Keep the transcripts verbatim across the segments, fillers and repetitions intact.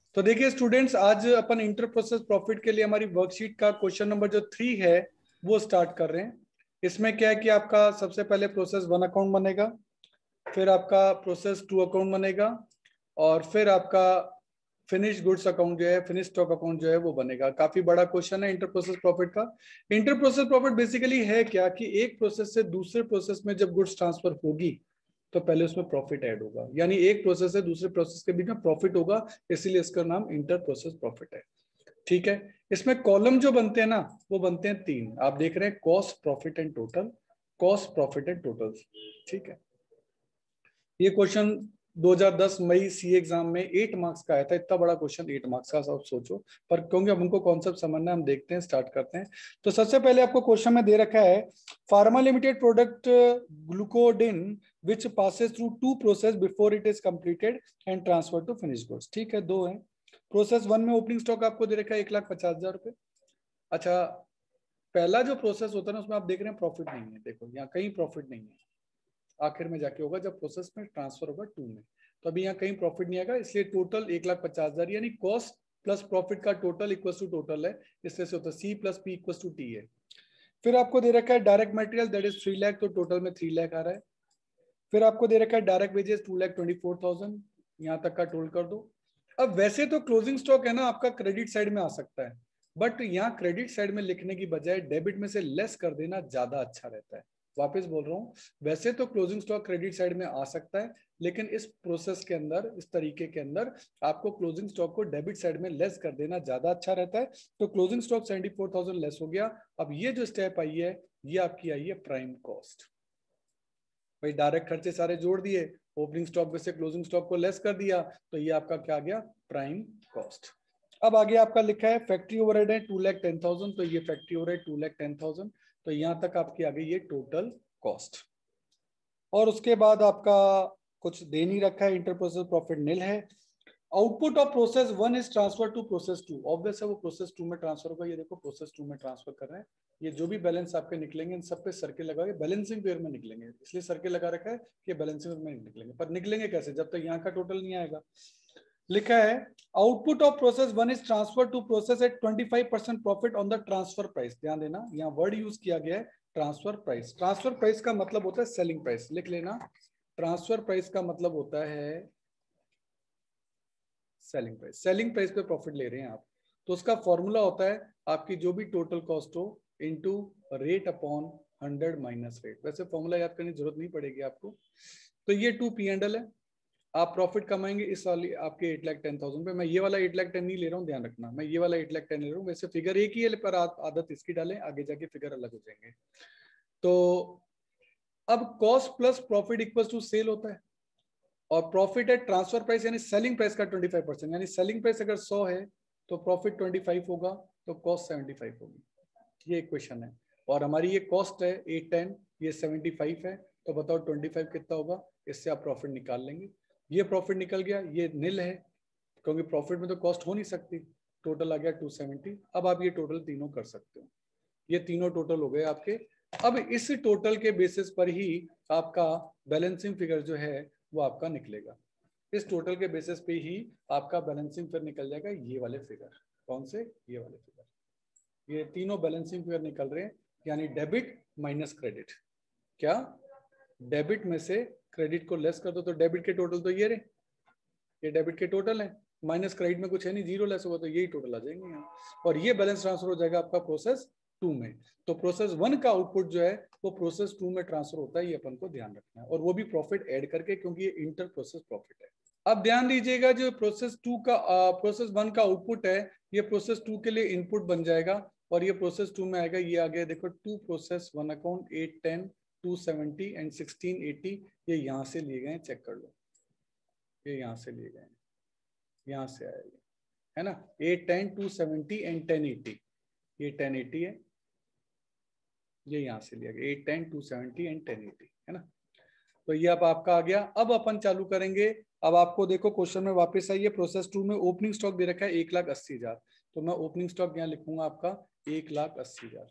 तो देखिए स्टूडेंट्स, आज अपन इंटर प्रोसेस प्रॉफिट के लिए हमारी वर्कशीट का क्वेश्चन नंबर जो थ्री है वो स्टार्ट कर रहे हैं। इसमें क्या है कि आपका सबसे पहले प्रोसेस वन अकाउंट बनेगा, फिर आपका प्रोसेस टू अकाउंट बनेगा, और फिर आपका फिनिश गुड्स अकाउंट जो है, फिनिश स्टॉक अकाउंट जो है वो बनेगा। काफी बड़ा क्वेश्चन है इंटर प्रोसेस प्रॉफिट का। इंटर प्रोसेस प्रॉफिट बेसिकली है क्या कि एक प्रोसेस से दूसरे प्रोसेस में जब गुड्स ट्रांसफर होगी तो पहले उसमें प्रॉफिट ऐड होगा, यानी एक प्रोसेस से दूसरे प्रोसेस के बीच में प्रॉफिट होगा, इसीलिए इसका नाम इंटर प्रोसेस प्रॉफिट है। ठीक है, इसमें कॉलम जो बनते हैं ना वो बनते हैं तीन। आप देख रहे हैं cost, profit and total, cost, profit and total. ठीक है, ये क्वेश्चन दो हज़ार दस मई सी एग्जाम में एट मार्क्स का आया था। इतना बड़ा क्वेश्चन एट मार्क्स का, सब सोचो। पर क्योंकि अब उनको कॉन्सेप्ट समझना है, हम देखते हैं, स्टार्ट करते हैं। तो सबसे पहले आपको क्वेश्चन में दे रखा है pharma limited product Glucodin which passes through two process before it is completed and transfer to finish goods. ठीक है, दो है। प्रोसेस वन में ओपनिंग स्टॉक आपको दे रखा है एक लाख पचास हजार रुपए। अच्छा, पहला जो प्रोसेस होता है ना उसमें आप देख रहे हैं प्रॉफिट नहीं है। देखो यहाँ कहीं प्रॉफिट नहीं है, आखिर में जाके होगा जब प्रोसेस में ट्रांसफर होगा टू में। तो अभी यहाँ कहीं प्रॉफिट नहीं आएगा, इसलिए टोटल एक लाख पचास हजार, यानी कॉस्ट प्लस प्रॉफिट का टोटल इक्वल टू टोटल है, इसलिए से होता है C plus P equal to T है। फिर आपको दे रखा है direct material that is three lakh, तो टोटल में थ्री लाख आ रहा है। फिर आपको दे रखा है direct wages two lakh twenty four thousand, यहाँ तक का टोल कर दो। अब वैसे तो क्लोजिंग स्टॉक है ना आपका क्रेडिट साइड में आ सकता है, बट यहाँ क्रेडिट साइड में लिखने की बजाय डेबिट में से लेस कर देना ज्यादा अच्छा रहता है। वापस बोल रहा हूँ, वैसे तो क्लोजिंग स्टॉक क्रेडिट साइड में आ सकता है, लेकिन इस प्रोसेस के अंदर, इस तरीके के अंदर आपको क्लोजिंग स्टॉक को डेबिट साइड में लेस कर देना ज्यादा अच्छा रहता है। तो closing stock seventy four thousand less हो गया। अब ये जो स्टेप आई है ये आपकी आई है प्राइम कॉस्ट। भाई डायरेक्ट खर्चे सारे जोड़ दिए, ओपनिंग स्टॉक में से क्लोजिंग स्टॉक को लेस कर दिया, तो ये आपका क्या आ गया, प्राइम कॉस्ट। अब आगे आपका लिखा है फैक्ट्री ओवरहेड है टू लाख टेन थाउजेंड, तो ये factory overhead two lakh ten thousand, तो यहां तक आपकी आ गई ये टोटल कॉस्ट। और उसके बाद आपका कुछ दे नहीं रखा है, इंटर प्रोसेस प्रॉफिट निल है। Output of process one is transfer to process two, obvious है वो प्रोसेस टू में ट्रांसफर होगा। ये देखो प्रोसेस टू में ट्रांसफर कर रहे हैं। ये जो भी बैलेंस आपके निकलेंगे इन सब पे सर्किल लगा के बैलेंसिंग पेयर में निकलेंगे, इसलिए सर्किल लगा रखा है कि बैलेंसिंग पेयर में निकलेंगे। पर निकलेंगे कैसे, जब तक यहाँ का टोटल नहीं आएगा। लिखा है output of process one is transfer to process at twenty five percent profit on the transfer price. ध्यान देना, यहाँ वर्ड यूज किया गया है ट्रांसफर प्राइस। ट्रांसफर प्राइस का मतलब होता है सेलिंग प्राइस, लिख लेना। ट्रांसफर प्राइस का मतलब होता है सेलिंग प्राइस। सेलिंग प्राइस पे प्रॉफिट ले रहे हैं आप, तो उसका फॉर्मूला होता है आपकी जो भी टोटल कॉस्ट हो into rate upon hundred minus rate. वैसे फॉर्मूला याद करने की जरूरत नहीं पड़ेगी आपको। तो ये टू पी एंडल है, आप प्रॉफिट कमाएंगे इस वाली आपके एट लाख टेन थाउजेंड पे। मैं ये वाला एट लाख टेन नहीं ले रहा हूँ, ध्यान रखना, मैं ये वाला एट लाख टेन ले रहा हूँ। वैसे फिगर एक ही है, पर आदत इसकी डालें, आगे जाके फिगर अलग हो जाएंगे। तो अब cost plus profit equal to sale होता है, और प्रॉफिट है ट्रांसफर प्राइस यानी सेलिंग प्राइस का ट्वेंटी फाइव परसेंट, यानी सेलिंग प्राइस अगर सौ है तो प्रॉफिट ट्वेंटी फाइव होगा, तो कॉस्ट सेवेंटी फाइव होगी। ये इक्वेशन है। और हमारी ये कॉस्ट है एट टेन, ये सेवेंटी फाइव है, तो बताओ ट्वेंटी फाइव कितना होगा, इससे आप प्रॉफिट निकाल लेंगे। ये प्रॉफिट निकल गया, ये निल है क्योंकि प्रॉफिट में तो कॉस्ट हो नहीं सकती। टोटल आ गया टू सेवेंटी। अब आप ये टोटल तीनों कर सकते हो, ये तीनों टोटल हो गए आपके। अब इस टोटल के बेसिस पर ही आपका बैलेंसिंग फिगर जो है वो आपका निकलेगा। इस टोटल के बेसिस पे ही आपका बैलेंसिंग फिगर निकल जाएगा, ये वाले फिगर। कौन से, ये वाले फिगर। ये तीनों बैलेंसिंग फिगर निकल रहे हैं, यानी डेबिट माइनस क्रेडिट। क्या, डेबिट में से क्रेडिट को लेस कर दो, तो डेबिट के टोटल तो ये रहे, ये डेबिट के टोटल है, माइनस क्रेडिट में कुछ है नहीं, जीरो लेस होगा, तो यही टोटल आ जाएंगे यहाँ। और ये बैलेंस ट्रांसफर हो जाएगा आपका प्रोसेस टू में। तो प्रोसेस वन का आउटपुट जो है वो प्रोसेस टू में ट्रांसफर होता है, ये अपन को ध्यान रखना है, और वो भी प्रॉफिट ऐड करके, क्योंकि ये इंटर प्रोसेस प्रॉफिट है। अब ध्यान दीजिएगा, जो प्रोसेस टू का प्रोसेस वन का आउटपुट है, ये प्रोसेस टू के लिए इनपुट बन जाएगा, और ये प्रोसेस टू में आएगा। ये आ गया देखो, to process one account eight ten two seventy and sixteen eighty, ये यहाँ से लिए गए, चेक कर लो, ये यहाँ से लिए गए, यहाँ से आएगा, है ना, eight ten two seventy and ten eighty, ये टेन एटी है, ये यहाँ से लिया गया eight ten two seventy and ten eighty, है ना। तो ये अब आपका आ गया। अब अपन चालू करेंगे। अब आपको देखो क्वेश्चन में वापस आइए, प्रोसेस टू में ओपनिंग स्टॉक दे रखा है एक लाख अस्सी हजार, तो मैं ओपनिंग स्टॉक यहाँ लिखूंगा आपका एक लाख अस्सी हजार,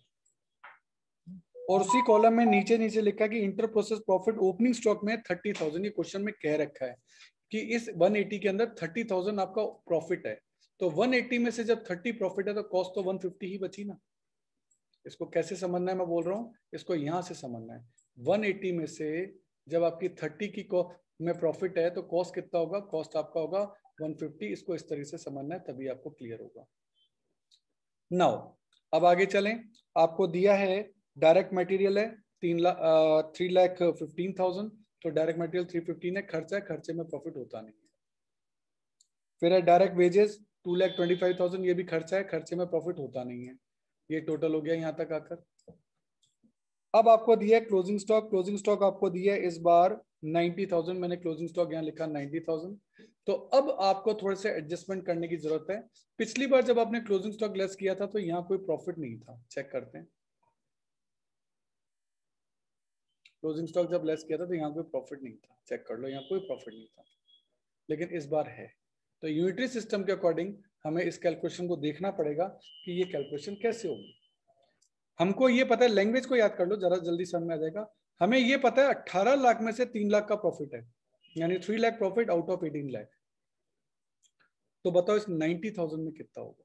और उसी कॉलम में नीचे नीचे लिखा है कि inter process profit opening stock में थर्टी थाउजेंड। ये क्वेश्चन में कह रखा है कि इस वन एटी के अंदर थर्टी थाउजेंड आपका प्रॉफिट है, तो वन एटी में से जब थर्टी प्रॉफिट है तो कॉस्ट तो वन फिफ्टी ही बची ना। इसको कैसे समझना है मैं बोल रहा हूँ, इसको यहां से समझना है। वन एटी में से जब आपकी थर्टी की में प्रॉफिट है तो कॉस्ट कितना होगा, कॉस्ट आपका होगा वन फिफ्टी। इसको इस तरीके से समझना है तभी आपको क्लियर होगा। नाउ अब आगे चलें। आपको दिया है डायरेक्ट मटेरियल है तीन lakh three lakh fifteen thousand, तो डायरेक्ट मटेरियल थ्री फिफ्टीन है, खर्चा है, खर्चे में प्रॉफिट होता नहीं है। फिर है direct wages two lakh twenty five thousand, ये भी खर्चा है, खर्चे में प्रॉफिट होता नहीं है। ये टोटल हो गया यहाँ तक आकर। अब आपको दिया है क्लोजिंग स्टॉक। क्लोजिंग स्टॉक आपको दिया है इस बार नाइन्टी थाउजेंड, मैंने क्लोजिंग स्टॉक यहाँ लिखा नाइन्टी थाउजेंड। तो अब आपको थोड़े से एडजस्टमेंट करने की जरूरत है। पिछली बार जब आपने क्लोजिंग स्टॉक लेस किया था तो यहाँ कोई प्रॉफिट नहीं था, चेक करते हैं। क्लोजिंग स्टॉक जब लेस किया था तो यहाँ कोई प्रॉफिट नहीं था, चेक कर लो, यहाँ कोई प्रॉफिट नहीं था। लेकिन इस बार है। तो यूनिटरी सिस्टम के अकॉर्डिंग हमें इस कैलकुलेशन को देखना पड़ेगा कि ये कैलकुलेशन कैसे होगी। हमको ये पता है, लैंग्वेज को याद कर लो जरा, जल्दी समझ में आ जाएगा। हमें ये पता है अट्ठारह लाख में से तीन लाख का प्रॉफिट है, यानी three lakh profit out of eighteen lakh. तो बताओ इस नाइन्टी थाउजेंड में कितना होगा।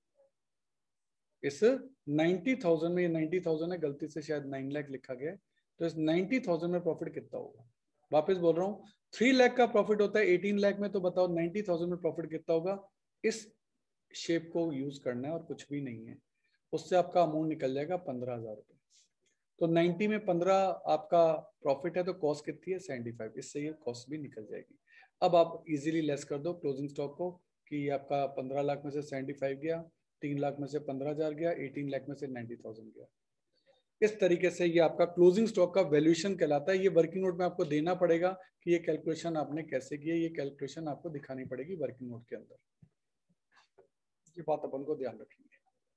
इस नाइन्टी थाउजेंड में, ये नाइन्टी थाउजेंड है, गलती से शायद नाइन लाख लिखा गया है। तो इस नाइन्टी थाउजेंड में प्रॉफिट कितना होगा। वापस बोल रहा हूँ, थ्री लाख का प्रॉफिट होता है एटीन लाख में, तो बताओ नाइन्टी थाउजेंड में प्रॉफिट कितना होगा। इस शेप को यूज करना है और कुछ भी नहीं है। उससे आपका अमाउंट निकल जाएगा पंद्रह हजार रुपये। तो नाइन्टी में पंद्रह आपका प्रॉफिट है तो कॉस्ट कितनी है सेवेंटी फाइव, इससे ये कॉस्ट भी निकल जाएगी। अब आप इजीली लेस कर दो क्लोजिंग स्टॉक को कि आपका पंद्रह लाख में से सेवेंटी फाइव गया, तीन लाख में से पंद्रह हजार गया, एटीन लाख में से नाइन्टी थाउजेंड गया। इस तरीके से ये आपका क्लोजिंग स्टॉक का वैल्यूएशन कहलाता है। ये वर्किंग नोट में आपको देना पड़ेगा कि ये कैलकुलेशन आपने कैसे किया, ये कैलकुलेशन आपको दिखानी पड़ेगी वर्किंग नोट के अंदर। ये बात अपन को ध्यान रखेंगे।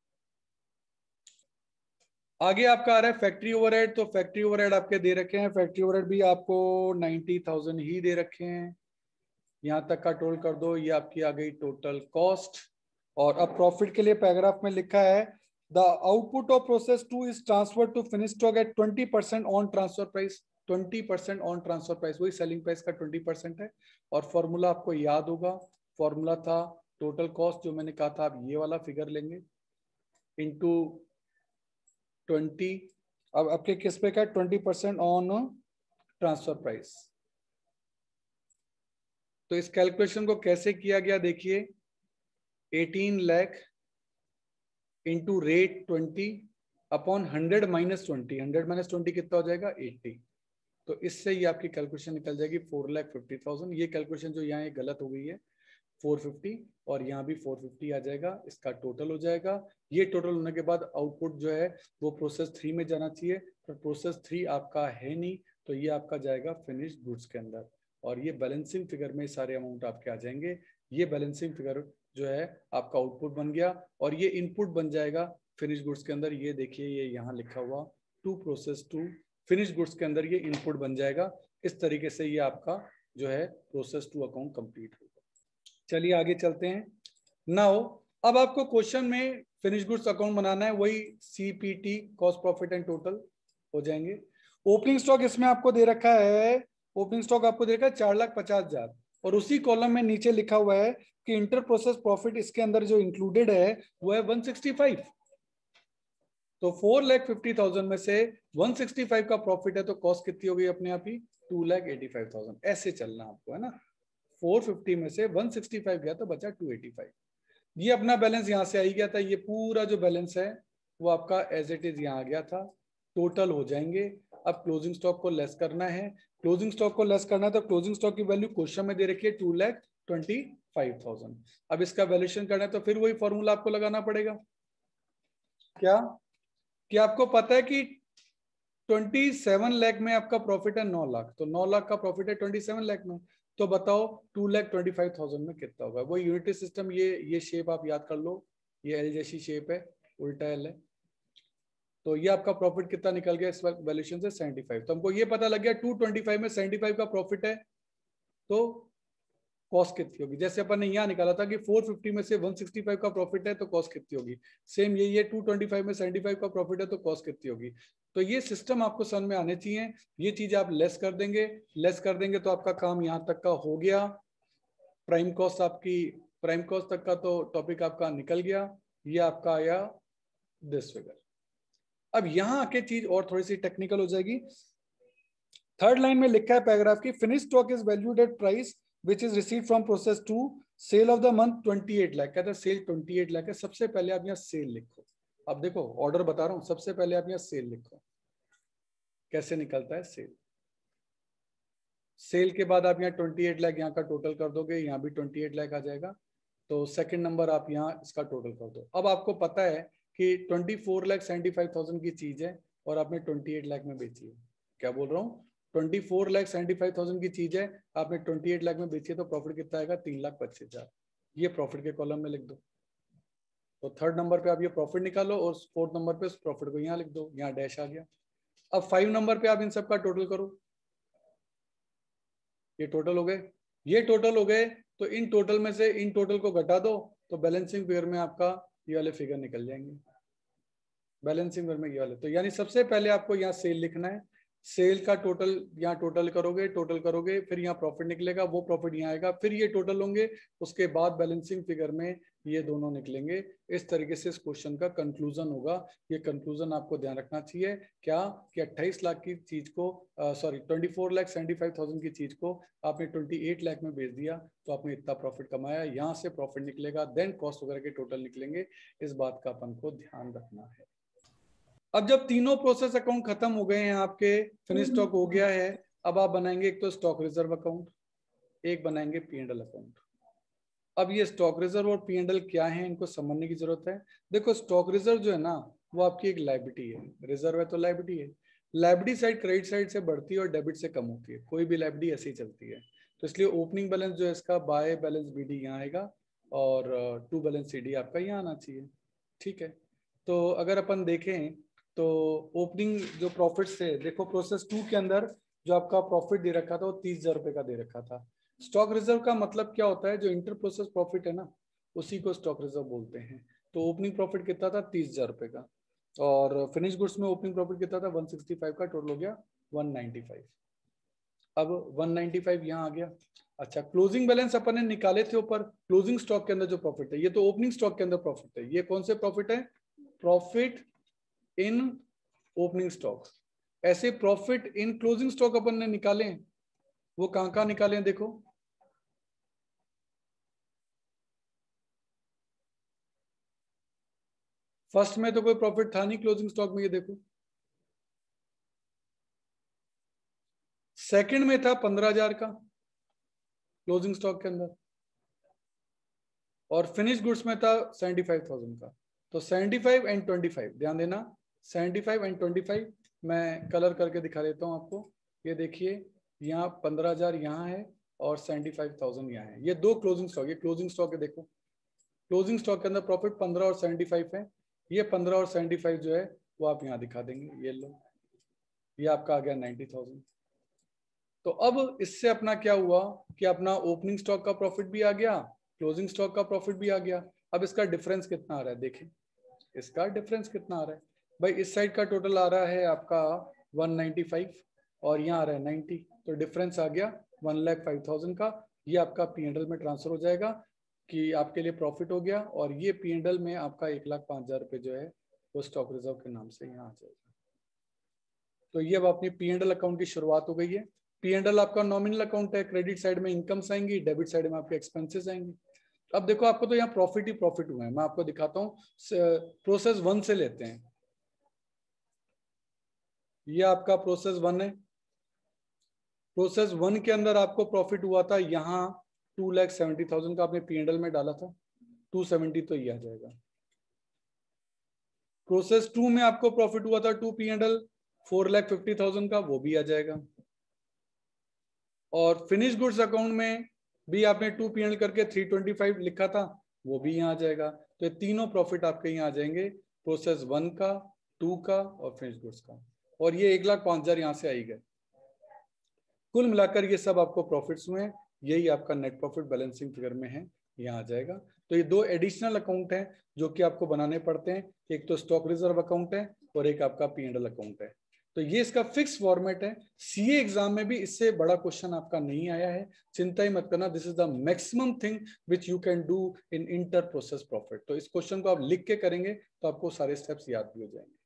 आगे आपका आ रहा है फैक्ट्री ओवरहेड। तो फैक्ट्री ओवरहेड आपके दे रखे हैं, फैक्ट्री ओवरहेड भी आपको नाइन्टी थाउजेंड ही दे रखे हैं। यहां तक का टोटल कर दो, ये आपकी आ गई टोटल कॉस्ट। और अब प्रॉफिट के लिए पैराग्राफ में लिखा है the output of process two is transfer to finish stock at twenty percent on transfer price. Twenty percent on transfer price, वही सेलिंग प्राइस का ट्वेंटी परसेंट है। और फॉर्मूला आपको याद होगा, फॉर्मूला था टोटल कॉस्ट, जो मैंने कहा था आप ये वाला फिगर लेंगे इंटू ट्वेंटी। अब आपके किस पे का twenty percent on transfer price. तो इस कैलकुलेशन को कैसे किया गया देखिए, eighteen lakh into rate twenty upon hundred minus twenty. Hundred minus twenty कितना हो जाएगा एट्टी। तो इससे ही आपकी कैलकुलेशन निकल जाएगी फोर लाख फिफ्टी थाउजेंड। ये कैलकुलेशन जो यहाँ गलत हो गई है फोर फिफ्टी, और यहाँ भी फोर फिफ्टी आ जाएगा, इसका टोटल हो जाएगा। ये टोटल होने के बाद आउटपुट जो है वो प्रोसेस थ्री में जाना चाहिए, पर प्रोसेस थ्री आपका है नहीं, तो ये आपका जाएगा फिनिश्ड गुड्स के अंदर। और ये बैलेंसिंग फिगर में सारे अमाउंट आपके आ जाएंगे। ये बैलेंसिंग फिगर जो है आपका आउटपुट बन गया, और ये इनपुट बन जाएगा फिनिश गुड्स के अंदर। ये देखिए, ये यहाँ लिखा हुआ to process two finish goods के अंदर ये इनपुट बन जाएगा। इस तरीके से ये आपका जो है प्रोसेस टू अकाउंट कंप्लीट होगा। चलिए आगे चलते हैं। नाउ अब आपको क्वेश्चन में फिनिश गुड्स अकाउंट बनाना है, वही CPT cost profit and total हो जाएंगे। ओपनिंग स्टॉक इसमें आपको दे रखा है, ओपनिंग स्टॉक आपको दे रखा है चार लाख पचास हजार, और उसी कॉलम में नीचे लिखा हुआ है कि इंटर प्रोसेस प्रॉफिट इसके अंदर जो इंक्लूडेड है वो है वन सिक्सटी फाइव। तो फोर लाख फिफ्टी थाउजेंड में से वन सिक्सटी फाइव का प्रॉफिट है, तो कॉस्ट कितनी हो गई अपने आप ही two lakh eighty five thousand. ऐसे चलना आपको है ना, फोर फिफ्टी में से वन सिक्सटी फाइव गया तो बचा टू एटी फाइव। ये अपना बैलेंस यहाँ से आ ही गया था। ये पूरा जो बैलेंस है वो आपका एज इट इज यहाँ आ गया था, टोटल हो जाएंगे। अब क्लोजिंग स्टॉक को लेस करना है। क्लोजिंग स्टॉक को लेस करना है तो क्लोजिंग स्टॉक की वैल्यू क्वेश्चन में दे रखी है two lakh twenty five thousand. अब इसका वैल्यूएशन करना है तो फिर वही फॉर्मूला आपको लगाना पड़ेगा। क्या कि आपको पता है कि ट्वेंटी सेवन लाख में आपका प्रॉफिट है नौ लाख, तो नौ लाख का प्रॉफिट है ट्वेंटी सेवन लाख में, तो बताओ two lakh twenty five thousand में कितना होगा। वो यूनिटरी सिस्टम, ये ये शेप आप याद कर लो, ये एल जैसी शेप है, उल्टा एल है। तो ये आपका प्रॉफिट कितना निकल गया इस वैल्यूएशन से सेवेंटी फाइव। तो हमको ये पता लग गया टू ट्वेंटी फाइव में सेवेंटी फाइव का प्रॉफिट है तो कॉस्ट कितनी होगी। जैसे अपन ने यहाँ निकाला था कि फोर फिफ्टी में से वन सिक्सटी फाइव का प्रॉफिट है तो कॉस्ट कितनी होगी, सेम यही है टू ट्वेंटी फाइव में सेवेंटी फाइव का प्रॉफिट है तो कॉस्ट कितनी होगी। तो ये सिस्टम आपको समझ में आने चाहिए। ये चीज आप लेस कर देंगे, लेस कर देंगे तो आपका काम यहाँ तक का हो गया। प्राइम कॉस्ट आपकी प्राइम कॉस्ट तक का तो टॉपिक आपका निकल गया, ये आपका आया दिस फिगर। अब यहां आके चीज और थोड़ी सी टेक्निकल हो जाएगी। थर्ड लाइन में लिखा है पैराग्राफ की, finish stock is valued at price which is receive from process two, sale of the month अट्ठाईस लाख। कहते हैं सेल अट्ठाईस लाख है। सबसे पहले आप यहाँ सेल लिखो। अब देखो ऑर्डर बता रहा हूं, सबसे पहले आप यहाँ सेल लिखो। कैसे निकलता है सेल? सेल के बाद आप यहाँ अट्ठाईस लाख यहाँ का टोटल कर दोगे, यहाँ भी अट्ठाईस लाख आ जाएगा। तो सेकंड नंबर आप यहाँ इसका टोटल कर दो। अब आपको पता है कि चौबीस लाख पचहत्तर हज़ार की चीज है और आपने अट्ठाईस लाख में बेची है। क्या बोल रहा हूँ? चौबीस लाख पचहत्तर हज़ार की चीज है, आपने अट्ठाईस लाख में बेची है, तो प्रॉफिट कितना आएगा? तीन लाख पच्चीस हजार। ये प्रॉफिट के कॉलम में लिख दो। तो थर्ड नंबर पे आप ये प्रॉफिट निकालो और फोर्थ नंबर पे उस प्रॉफिट को यहाँ लिख दो, यहाँ डैश आ गया। अब फाइव नंबर पे आप इन सब का टोटल करो। ये टोटल हो गए, ये टोटल हो गए। तो इन टोटल में से इन टोटल को घटा दो, तो बैलेंसिंग फिगर में आपका ये वाले फिगर निकल जाएंगे। बैलेंसिंग फिगर में ये वाले, तो यानी सबसे पहले आपको यहाँ सेल लिखना है। सेल का टोटल यहाँ टोटल करोगे, टोटल करोगे, फिर यहाँ प्रॉफिट निकलेगा, वो प्रॉफिट यहाँ आएगा, फिर ये टोटल होंगे, उसके बाद बैलेंसिंग फिगर में ये दोनों निकलेंगे। इस तरीके से इस क्वेश्चन का कंक्लूजन होगा। ये कंक्लूजन आपको ध्यान रखना चाहिए क्या, कि अट्ठाईस लाख की चीज को, सॉरी चौबीस लाख पचहत्तर हज़ार की चीज को आपने अट्ठाईस लाख में बेच दिया, तो आपने इतना प्रॉफिट कमाया। यहाँ से प्रॉफिट निकलेगा, देन कॉस्ट वगैरह के टोटल निकलेंगे। इस बात का अपन को ध्यान रखना है। अब जब तीनों प्रोसेस अकाउंट खत्म हो गए हैं, आपके फिनिश स्टॉक हो गया है, अब आप बनाएंगे एक तो स्टॉक रिजर्व अकाउंट, एक बनाएंगे पी एंड एल अकाउंट। अब ये स्टॉक रिजर्व और पी एंड एल क्या है, इनको समझने की जरूरत है। देखो स्टॉक रिजर्व जो है ना, वो आपकी एक लायबिलिटी है। रिजर्व है तो लायबिलिटी है। लायबिलिटी साइड क्रेडिट साइड से बढ़ती है और डेबिट से कम होती है। कोई भी लायबिलिटी ऐसी चलती है। तो इसलिए ओपनिंग बैलेंस जो है इसका बाय बैलेंस बी डी यहाँ आएगा और टू बैलेंस सी डी आपका यहाँ आना चाहिए। ठीक है, तो अगर अपन देखें तो ओपनिंग जो प्रॉफिट से, देखो प्रोसेस टू के अंदर जो आपका प्रॉफिट दे रखा था वो तीस हजार रुपए का दे रखा था। स्टॉक रिजर्व का मतलब क्या होता है? जो इंटर प्रोसेस प्रॉफिट है ना, उसी को स्टॉक रिजर्व बोलते हैं। तो ओपनिंग प्रॉफिट कितना था? तीस हजार रुपए का, और फिनिश गुड्स में ओपनिंग प्रॉफिट कितना था? एक सौ पैंसठ का, टोटल हो गया एक सौ पचानवे। अब एक सौ पचानवे यहाँ आ गया। अच्छा, क्लोजिंग बैलेंस अपन ने निकाले थे ऊपर, क्लोजिंग स्टॉक के अंदर जो प्रॉफिट है, ये तो ओपनिंग स्टॉक के अंदर प्रॉफिट है। ये कौन से प्रॉफिट है? Profit in opening stock. ऐसे प्रॉफिट इन क्लोजिंग स्टॉक अपन ने निकाले, वो कहां कहां निकाले? देखो फर्स्ट में तो कोई प्रॉफिट था नहीं क्लोजिंग स्टॉक में, ये देखो। सेकंड में था पंद्रह हजार का क्लोजिंग स्टॉक के अंदर, और फिनिश गुड्स में था सेवेंटी फाइव थाउजेंड का। तो seventy five and twenty five, ध्यान देना, seventy five and twenty five. मैं कलर करके दिखा देता हूं आपको। ये देखिए, यहाँ पंद्रह हजार यहाँ है और सेवेंटी फाइव थाउजेंड यहाँ है। ये दो क्लोजिंग स्टॉक, ये क्लोजिंग स्टॉक है। देखो क्लोजिंग स्टॉक के अंदर प्रॉफिट पंद्रह और सेवेंटी फाइव है। ये पंद्रह और सेवेंटी फाइव जो है वो आप यहाँ दिखा देंगे। ये लो, ये आपका आ गया नाइन्टी थाउजेंड। तो अब इससे अपना क्या हुआ कि अपना ओपनिंग स्टॉक का प्रॉफिट भी आ गया, क्लोजिंग स्टॉक का प्रॉफिट भी आ गया। अब इसका डिफरेंस कितना आ रहा है? देखें इसका डिफरेंस कितना आ रहा है भाई। इस साइड का टोटल आ रहा है आपका एक सौ पचानवे और यहाँ आ रहा है नब्बे, तो डिफरेंस आ गया एक लाख पाँच हज़ार का। ये आपका पी एंड एल में ट्रांसफर हो जाएगा कि आपके लिए प्रॉफिट हो गया, और ये पी एंड एल में आपका एक लाख पाँच हजार रुपये जो है वो स्टॉक रिजर्व के नाम से यहाँ आ जाएगा। तो ये अब अपनी पी एंड एल अकाउंट की शुरुआत हो गई है। पी एंड एल आपका नॉमिनल अकाउंट है। क्रेडिट साइड में इनकम्स आएंगी, डेबिट साइड में आपके एक्सपेंसेस आएंगे। अब देखो आपको तो यहाँ प्रॉफिट ही प्रॉफिट हुआ है। मैं आपको दिखाता हूँ, प्रोसेस वन से लेते हैं। ये आपका प्रोसेस वन है। प्रोसेस वन के अंदर आपको प्रॉफिट हुआ था यहाँ टू लैख सेवेंटी थाउजेंड का, आपने पी एंड एल में डाला था टू सेवेंटी, तो ये आ जाएगा। प्रोसेस टू में आपको प्रॉफिट हुआ था to P and L four lakh fifty thousand का, वो भी आ जाएगा। और फिनिश गुड्स अकाउंट में भी आपने टू पी एंड एल करके थ्री ट्वेंटी फाइव लिखा था, वो भी यहाँ आ जाएगा। तो ये तीनों प्रॉफिट आपके यहाँ आ जाएंगे, प्रोसेस वन का, टू का और फिनिश गुड्स का। और ये एक लाख पांच हजार यहाँ से आई गए। कुल मिलाकर ये सब आपको प्रॉफिट्स हुए हैं। यही आपका नेट प्रॉफिट बैलेंसिंग फिगर में है, यहाँ आ जाएगा। तो ये दो एडिशनल अकाउंट हैं जो कि आपको बनाने पड़ते हैं। एक तो स्टॉक रिजर्व अकाउंट है और एक आपका पी एंड एल अकाउंट है। तो ये इसका फिक्स फॉर्मेट है। सीए एग्जाम में भी इससे बड़ा क्वेश्चन आपका नहीं आया है, चिंता ही मत करना। This is the maximum thing which you can do in inter process profit. तो इस क्वेश्चन को आप लिख के करेंगे तो आपको सारे स्टेप्स याद भी हो जाएंगे।